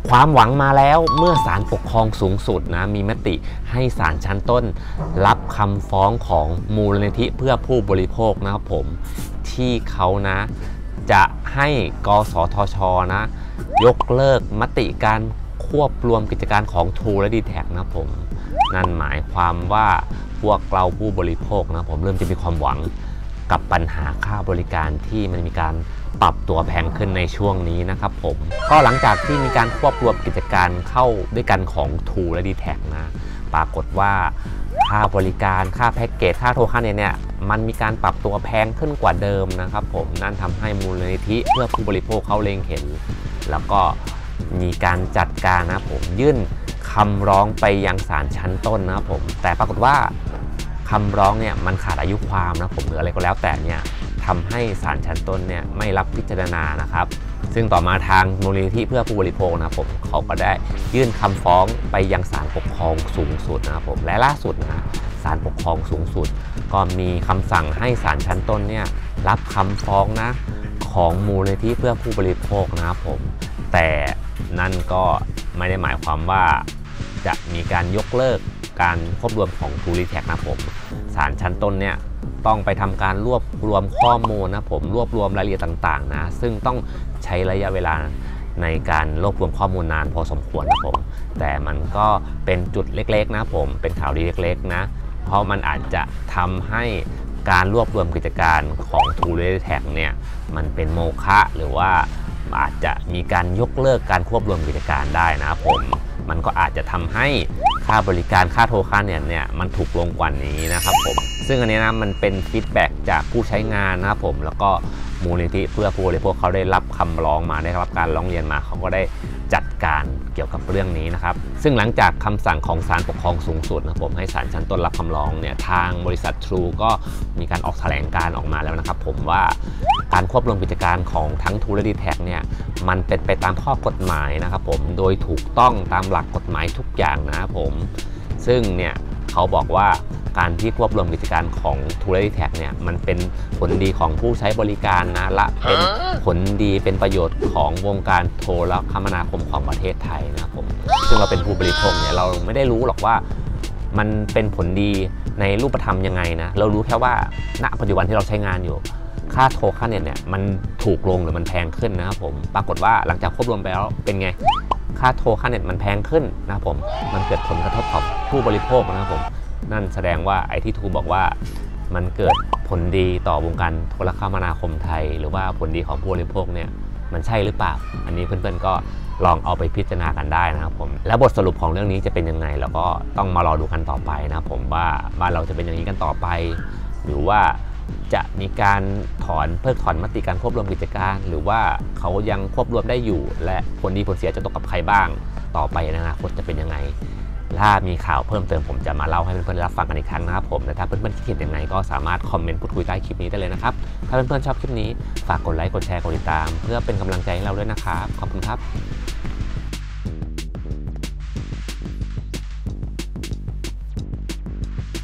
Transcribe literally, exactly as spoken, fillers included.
ความหวังมาแล้วเมื่อศาลปกครองสูงสุดนะมีมติให้ศาลชั้นต้นรับคำฟ้องของมูลนิธิเพื่อผู้บริโภคนะครับผมที่เขานะจะให้กสทช.นะยกเลิกมติการควบรวมกิจการของ True และ ดี แท็ก นะครับผมนั่นหมายความว่าพวกเราผู้บริโภคนะผมเริ่มจะมีความหวังกับปัญหาค่าบริการที่มันมีการปรับตัวแพงขึ้นในช่วงนี้นะครับผมก็หลังจากที่มีการควบรวมกิจการเข้าด้วยกันของ True และ ดี แท็ก นะปรากฏว่าค่าบริการค่าแพ็กเกจค่าโทรค่าเนี่ยเนี่ยมันมีการปรับตัวแพงขึ้นกว่าเดิมนะครับผมนั่นทำให้มูลนิธิเพื่อผู้บริโภคเขาเล็งเห็นแล้วก็มีการจัดการนะผมยื่นคำร้องไปยังศาลชั้นต้นนะครับผมแต่ปรากฏว่าคำร้องเนี่ยมันขาดอายุความนะผมหรืออะไรก็แล้วแต่เนี่ยทำให้ศาลชั้นต้นเนี่ยไม่รับพิจารณานะครับซึ่งต่อมาทางมูลนิธิเพื่อผู้บริโภคนะผมเขาก็ได้ยื่นคำฟ้องไปยังศาลปกครองสูงสุดนะครับผมและล่าสุดนะศาลปกครองสูงสุดก็มีคำสั่งให้ศาลชั้นต้นเนี่ยรับคำฟ้องนะของมูลนิธิเพื่อผู้บริโภคนะครับผมแต่นั่นก็ไม่ได้หมายความว่าจะมีการยกเลิกการควบรวมของ True ดี แท็ก นะผมศาลชั้นต้นเนี่ยต้องไปทำการรวบรวมข้อมูลนะผมรวบรวมรายละเอียดต่างๆนะซึ่งต้องใช้ระยะเวลาในการรวบรวมข้อมูลนานพอสมควรนะผมแต่มันก็เป็นจุดเล็กๆนะผมเป็นข่าวดีเล็กๆนะเพราะมันอาจจะทำให้การรวบรวมกิจการของ True ดี แท็ก เนี่ยมันเป็นโมฆะหรือว่าอาจจะมีการยกเลิกการควบรวมกิจการได้นะครับผมมันก็อาจจะทำให้ค่าบริการค่าโทรค่าเน็ตเนี่ยมันถูกลงกว่านี้นะครับผมซึ่งอันนี้นะมันเป็นฟีดแบ็กจากผู้ใช้งานนะครับผมแล้วก็มูลนิธิเพื่อผู้บริโภคเขาได้รับคำร้องมาได้รับการร้องเรียนมาเขาก็ได้จัดการเกี่ยวกับเรื่องนี้นะครับซึ่งหลังจากคำสั่งของศาลปกครองสูงสุดนะผมให้ศาลชั้นต้นรับคำร้องเนี่ยทางบริษัท True ก็มีการออกแถลงการออกมาแล้วนะครับผมว่าการควบรวมกิจการของทั้ง True และ ดี แท็ก เนี่ยมันเป็นไปตามข้อกฎหมายนะครับผมโดยถูกต้องตามหลักกฎหมายทุกอย่างนะครับผมซึ่งเนี่ยเขาบอกว่าการที่ควบรวมกิจการของ True และ ดี แท็ก เนี่ยมันเป็นผลดีของผู้ใช้บริการนะและเป็นผลดีเป็นประโยชน์ของวงการโทรคมนาคมของประเทศไทยนะครับผมซึ่งเราเป็นผู้บริโภคเนี่ยเราไม่ได้รู้หรอกว่ามันเป็นผลดีในรูปธรรมยังไงนะเรารู้แค่ว่าณปัจจุบันที่เราใช้งานอยู่ค่าโทรค่าเน็ตเนี่ยมันถูกลงหรือมันแพงขึ้นนะครับผมปรากฏว่าหลังจากควบรวมไปแล้วเป็นไงค่าโทรค่าเน็ตมันแพงขึ้นนะครับผมมันเกิดผลกระทบต่อผู้บริโภคนะครับผมนั่นแสดงว่าไอ้ที่ทูบอกว่ามันเกิดผลดีต่อวงการโทรคมนาคมไทยหรือว่าผลดีของผู้บริโภคเนี่ยมันใช่หรือเปล่าอันนี้เพื่อนๆก็ลองเอาไปพิจารณากันได้นะครับผมแล้วบทสรุปของเรื่องนี้จะเป็นยังไงเราก็ต้องมารอดูกันต่อไปนะครับผมว่าบ้านเราจะเป็นอย่างนี้กันต่อไปหรือว่าจะมีการถอนเพิกถอนมติการควบรวมกิจการหรือว่าเขายังควบรวมได้อยู่และผลดีผลเสียจะตกกับใครบ้างต่อไปในอนาคตจะเป็นยังไงถ้ามีข่าวเพิ่มเติมผมจะมาเล่าให้เพื่อนๆรับฟังกันอีกครั้งนะครับผมและถ้าเพื่อนๆคิดเห็นยังไงก็สามารถคอมเมนต์พูดคุยใต้คลิปนี้ได้เลยนะครับถ้าเพื่อนๆชอบคลิปนี้ฝากกดไลค์กดแชร์กดติดตามเพื่อเป็นกำลังใจให้เราด้วยนะครับขอบคุณครับ